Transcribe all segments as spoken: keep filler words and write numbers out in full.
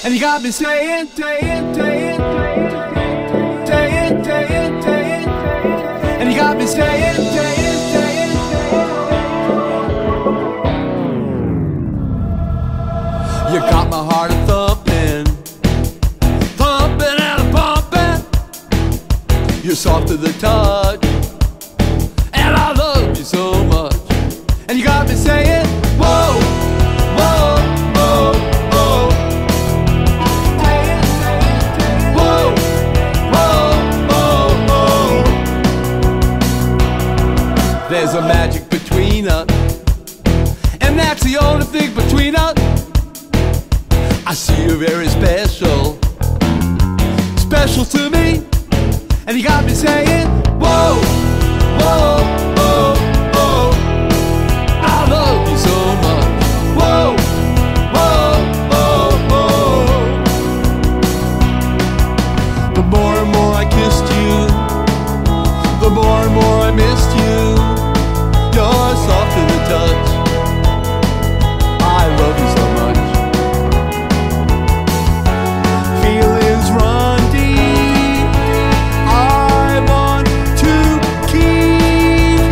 And you got me saying, saying, saying, saying, saying, saying, and you got me saying, saying, saying, you got my heart a thumping, thumping and a pumping. You're soft to the touch, and I love you so much. And you got me saying, whoa, whoa, whoa, whoa. Whoa, whoa, whoa, whoa. There's a magic between us, and that's the only thing between us. I see you're very special, special to me. And you got me saying, whoa, whoa, whoa, whoa. I love you so much. Whoa, whoa, whoa, whoa. The more and more I kissed you, the more and more I missed you. You're soft in the touch, I love you so much. Feelings run deep, I want to keep.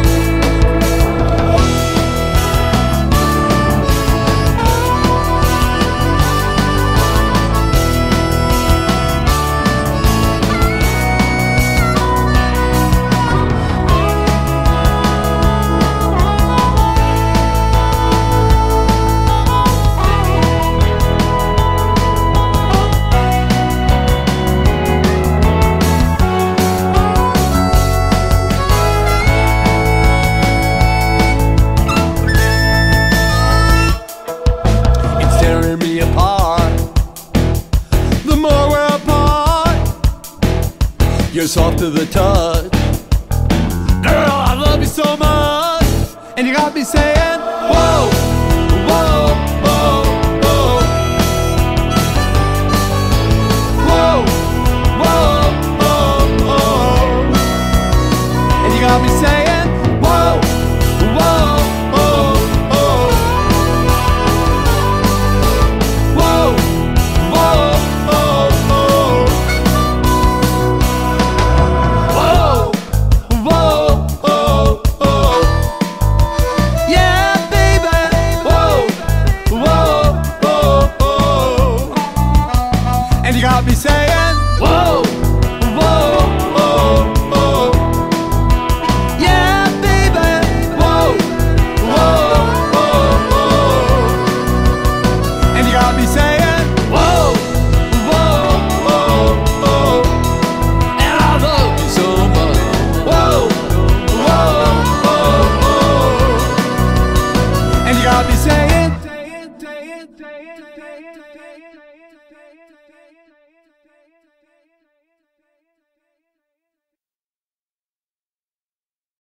It's tearing me apart, the more we're apart. You're soft to the touch, girl, I love you so much. And you got me saying,